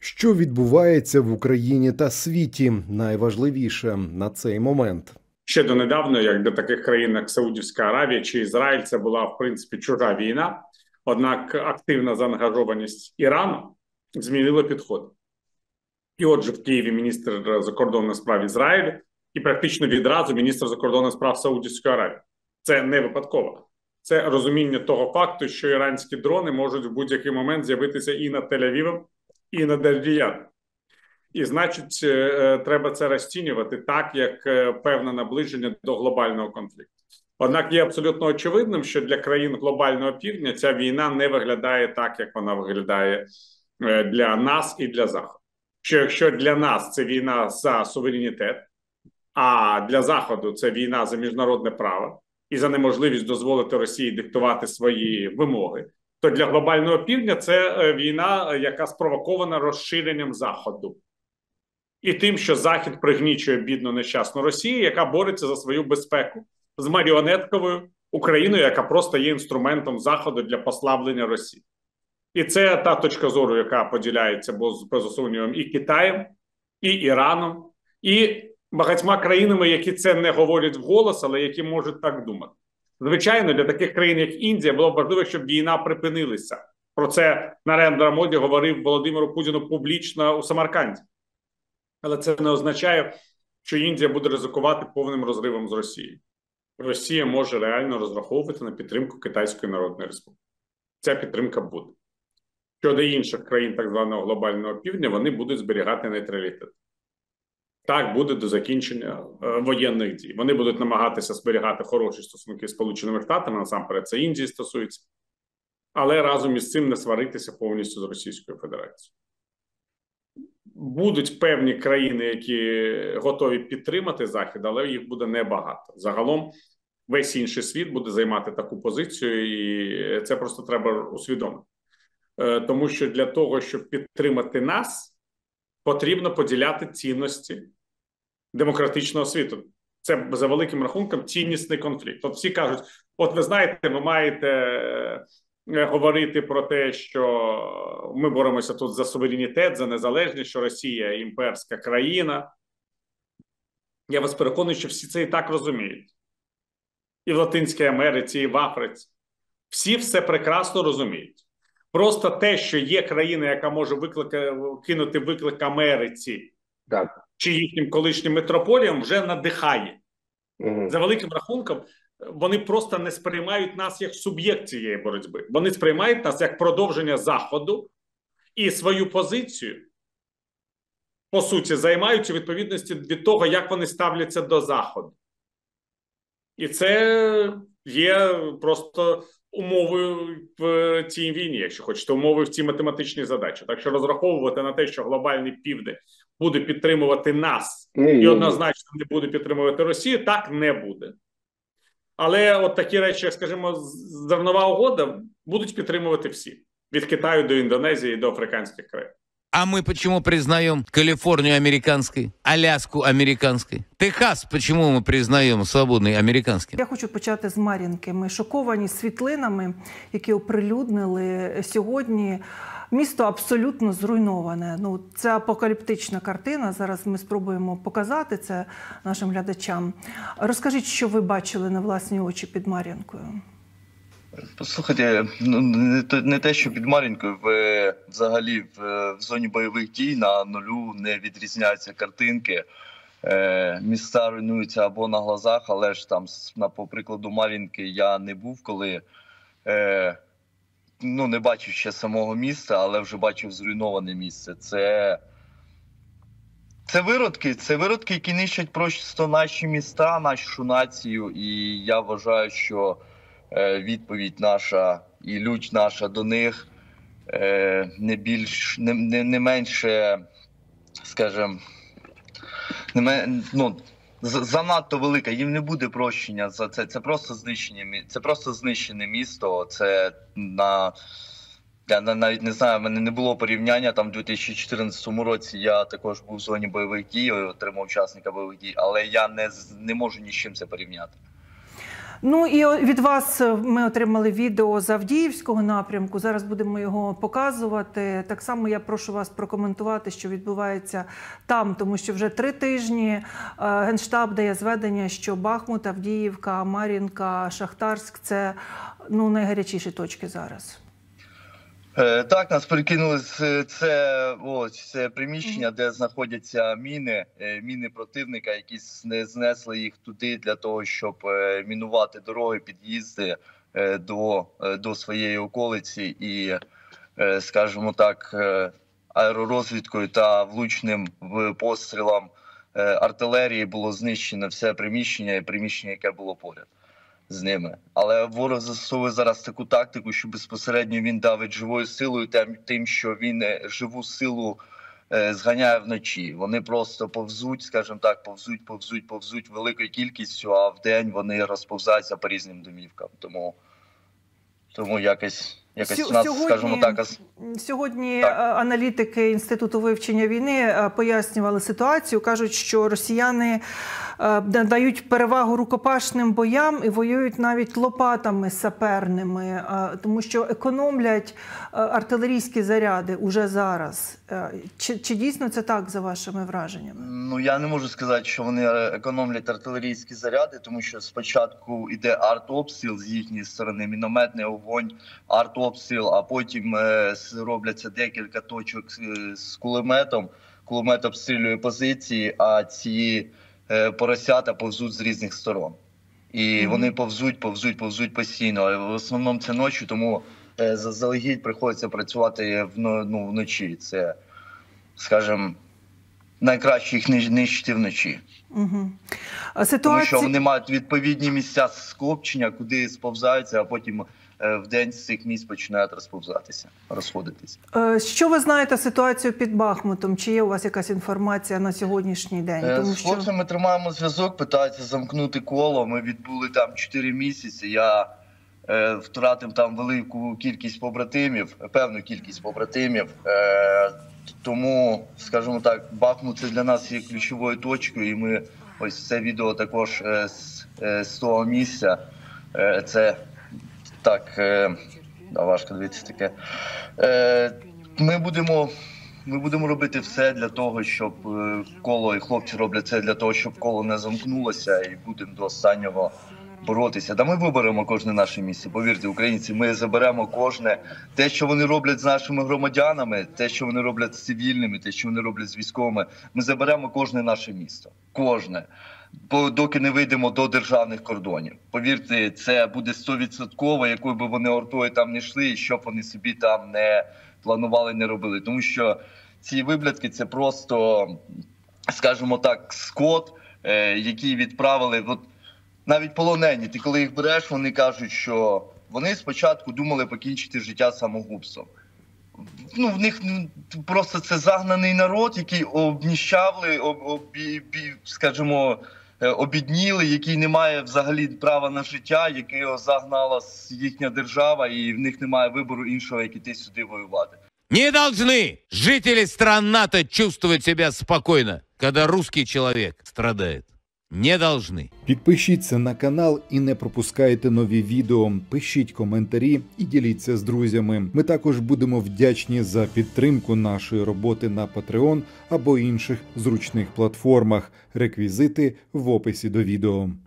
Що відбувається в Україні та світі? Найважливіше на цей момент. Ще донедавна, як до таких країн, як Саудівська Аравія чи Ізраїль, це була, в принципі, чужа війна. Однак активна заангажованість Ірану змінила підход. І отже, в Києві міністр закордонних справ Ізраїлю і практично відразу міністр закордонних справ Саудівської Аравії. Це не випадково. Це розуміння того факту, що іранські дрони можуть в будь-який момент з'явитися і над Тель-Авівом, і над Ер-Ріядом. І, значить, треба це розцінювати так, як певне наближення до глобального конфлікту. Однак є абсолютно очевидним, що для країн глобального півдня ця війна не виглядає так, як вона виглядає для нас і для Заходу. Що якщо для нас це війна за суверенітет, а для Заходу це війна за міжнародне право і за неможливість дозволити Росії диктувати свої вимоги, то для глобального півдня це війна, яка спровокована розширенням Заходу. І тим, що Захід пригнічує бідну нещасну Росію, яка бореться за свою безпеку з маріонетковою Україною, яка просто є інструментом Заходу для послаблення Росії. І це та точка зору, яка поділяється поза сумнівом і Китаєм, і Іраном, і багатьма країнами, які це не говорять вголос, але які можуть так думати. Звичайно, для таких країн, як Індія, було важливо, щоб війна припинилася. Про це Нарендра Моді говорив Володимиру Путіну публічно у Самарканді. Але це не означає, що Індія буде ризикувати повним розривом з Росією. Росія може реально розраховувати на підтримку Китайської Народної Республіки. Ця підтримка буде. Щодо інших країн так званого глобального півдня, вони будуть зберігати нейтралітет. Так буде до закінчення воєнних дій. Вони будуть намагатися зберігати хороші стосунки з Сполученими Штатами, насамперед це Індії стосується, але разом із цим не сваритися повністю з Російською Федерацією. Будуть певні країни, які готові підтримати Захід, але їх буде небагато. Загалом весь інший світ буде займати таку позицію, і це просто треба усвідомити. Тому що для того, щоб підтримати нас, потрібно поділяти цінності демократичного світу. Це, за великим рахунком, ціннісний конфлікт. От всі кажуть, от ви знаєте, ви маєте говорити про те, що ми боремося тут за суверенітет, за незалежність, що Росія – імперська країна. Я вас переконую, що всі це і так розуміють. І в Латинській Америці, і в Африці. Всі все прекрасно розуміють. Просто те, що є країна, яка може кинути виклик Америці, так, чи їхнім колишнім метрополіям, вже надихає. За великим рахунком, вони просто не сприймають нас як суб'єкт цієї боротьби. Вони сприймають нас як продовження Заходу і свою позицію, по суті, займають у відповідності від того, як вони ставляться до Заходу. І це є просто умовою в цій війні, якщо хочете, умовою в цій математичній задачі. Так що розраховувати на те, що глобальний південь буде підтримувати нас і однозначно не буде підтримувати Росію, так не буде. Але от такі речі, як, скажімо, зернова угода, будуть підтримувати всі. Від Китаю до Індонезії до африканських країн. А мы почему признаем Калифорнию американской, Аляску американской? Техас почему мы признаем свободный американским? Я хочу почати з Мар'їнки. Ми шоковані світлинами, які оприлюднили сьогодні. Місто абсолютно зруйноване. Ну, це апокаліптична картина. Зараз ми спробуємо показати це нашим глядачам. Розкажіть, що ви бачили на власні очі під Мар'їнкою? Послухайте, не те, що під Мар'їнкою, взагалі в зоні бойових дій на нулю не відрізняються картинки. Міста руйнуються або на глазах, але ж там, по прикладу Мар'їнки, я не був, коли не бачив ще самого міста, але вже бачив зруйноване місце. Це виродки, які нищать просто наші міста, нашу націю, і я вважаю, що відповідь наша і лють наша до них не менше, скажімо, занадто велика. Їм не буде прощення за це. Це просто знищене місто. Я навіть не знаю, в мене не було порівняння. Там у 2014 році я також був в зоні бойових дій, отримав учасника бойових дій, але я не можу ні з чим це порівняти. Ну і від вас ми отримали відео з Авдіївського напрямку. Зараз будемо його показувати. Так само я прошу вас прокоментувати, що відбувається там, тому що вже 3 тижні Генштаб дає зведення, що Бахмут, Авдіївка, Мар'їнка, Шахтарськ – це найгарячіші точки зараз. Так, нас перекинули це приміщення, де знаходяться міни противника, які знесли їх туди для того, щоб мінувати дороги, під'їзди до своєї околиці і, скажімо так, аеророзвідкою та влучним пострілом артилерії було знищено все приміщення, яке було поряд з ними. Але ворог застосовує зараз таку тактику, що безпосередньо він давить живою силою, тим, що він живу силу зганяє вночі. Вони просто повзуть, скажімо так, повзуть великою кількістю, а вдень вони розповзаються по різним домівкам. Тому якось у нас, скажімо так... Сьогодні аналітики Інституту вивчення війни пояснювали ситуацію. Кажуть, що росіяни дають перевагу рукопашним боям і воюють навіть лопатами саперними, тому що економлять артилерійські заряди уже зараз. Чи дійсно це так, за вашими враженнями? Ну, я не можу сказати, що вони економлять артилерійські заряди, тому що спочатку йде артобстріл з їхньої сторони, мінометний огонь, артобстріл, а потім робляться декілька точок з кулеметом. Кулемет обстрілює позиції, а ці поросята повзуть з різних сторон. І вони повзуть постійно. В основному це ночі, тому заздалегідь приходиться працювати вночі. Це, скажімо, найкраще їх нищити вночі. Тому що вони мають відповідні місця скопчення, куди сповзаються, а потім вдень з цих місць починають розходитися. Що ви знаєте ситуацію під Бахмутом? Чи є у вас якась інформація на сьогоднішній день? З хлопцями тримаємо зв'язок, питаються замкнути коло. Ми відбули там 4 місяці. Я втратив там велику кількість побратимів, певну кількість побратимів. Тому, скажімо так, Бахмут – це для нас є ключовою точкою. І ми, ось це відео також з того місця. Це так, важко дивитися таке. Ми будемо робити все для того, щоб коло, і хлопці роблять це для того, щоб коло не замкнулося, і будемо до останнього боротися. Та ми виберемо кожне наше місце. Повірте, українці, ми заберемо кожне. Те, що вони роблять з нашими громадянами, те, що вони роблять з цивільними, те, що вони роблять з військовими, ми заберемо кожне наше місто. Кожне. Доки не вийдемо до державних кордонів. Повірте, це буде 100%, якою би вони ортою там не йшли, і що б вони собі там не планували, не робили. Тому що ці виблядки – це просто, скажімо так, скот, який відправили. От навіть полонені, ти коли їх береш, вони кажуть, що вони спочатку думали покінчити життя самогубством. В них просто це загнаний народ, який обніщавли, скажімо, обідніли, який не має взагалі права на життя, якого загнала їхня держава, і в них немає вибору іншого, як іти сюди воювати. Не должны жители стран НАТО чувствовать себя спокойно, когда русский человек страдает. Не должны. Підпишіться на канал і не пропускайте нові відео. Пишіть коментарі і діліться з друзями. Ми також будемо вдячні за підтримку нашої роботи на Patreon або інших зручних платформах. Реквізити в описі до відео.